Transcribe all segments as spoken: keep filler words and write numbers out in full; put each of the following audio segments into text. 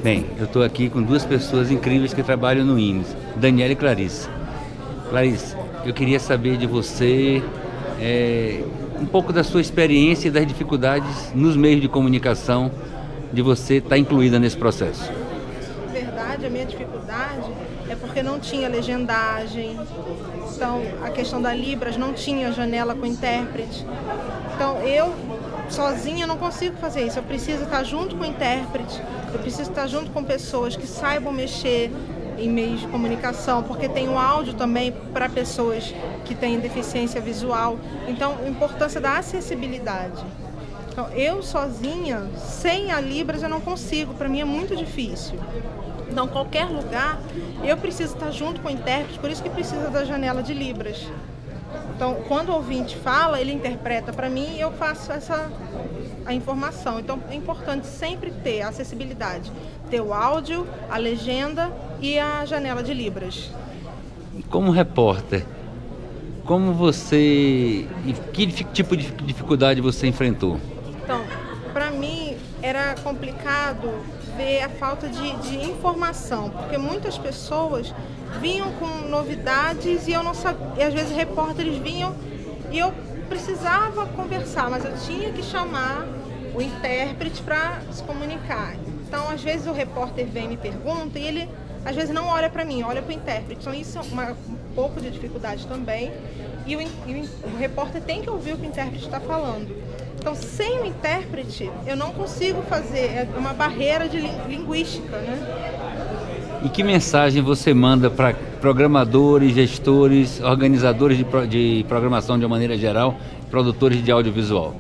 Bem, eu estou aqui com duas pessoas incríveis que trabalham no I N S, Daniela e Clarice. Clarice, eu queria saber de você é, um pouco da sua experiência e das dificuldades nos meios de comunicação de você estar incluída nesse processo. Na verdade, a minha dificuldade é porque não tinha legendagem, então a questão da Libras não tinha janela com intérprete. Então eu sozinha não consigo fazer isso, eu preciso estar junto com o intérprete, eu preciso estar junto com pessoas que saibam mexer em meios de comunicação, porque tem um áudio também para pessoas que têm deficiência visual. Então, a importância da acessibilidade. Então, eu sozinha, sem a Libras, eu não consigo, para mim é muito difícil. Então, qualquer lugar, eu preciso estar junto com o intérprete, por isso que precisa da janela de Libras. Então, quando o ouvinte fala, ele interpreta para mim e eu faço essa a informação. Então, é importante sempre ter a acessibilidade, ter o áudio, a legenda e a janela de Libras. Como repórter, como você, que tipo de dificuldade você enfrentou? Então, para mim era complicado ver a falta de, de informação, porque muitas pessoas vinham com novidades e eu não sabia, e às vezes repórteres vinham e eu precisava conversar, mas eu tinha que chamar o intérprete para se comunicar. Então, às vezes o repórter vem e me pergunta e ele às vezes não olha para mim, olha para o intérprete. Então, isso é uma, um pouco de dificuldade também. E o, e o repórter tem que ouvir o que o intérprete está falando. Então, sem o intérprete, eu não consigo fazer, é uma barreira de linguística, né? E que mensagem você manda para programadores, gestores, organizadores de, pro, de programação de uma maneira geral, produtores de audiovisual?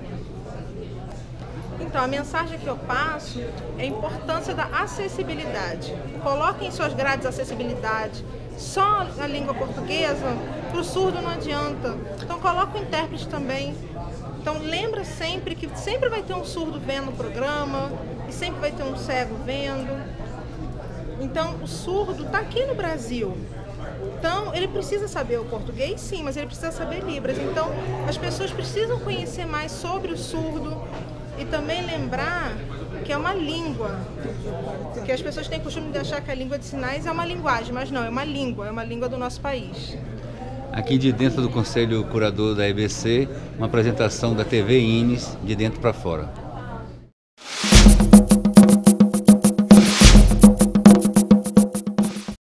Então, a mensagem que eu passo é a importância da acessibilidade. Coloquem em suas grades acessibilidade. Só a língua portuguesa, para o surdo não adianta. Então, coloca o intérprete também. Então, lembra sempre que sempre vai ter um surdo vendo o programa e sempre vai ter um cego vendo. Então, o surdo está aqui no Brasil. Então, ele precisa saber o português, sim, mas ele precisa saber Libras. Então, as pessoas precisam conhecer mais sobre o surdo e também lembrar que é uma língua. Que as pessoas têm costume de achar que a língua de sinais é uma linguagem, mas não, é uma língua, é uma língua do nosso país. Aqui de dentro do Conselho Curador da E B C, uma apresentação da T V I N S de dentro para fora.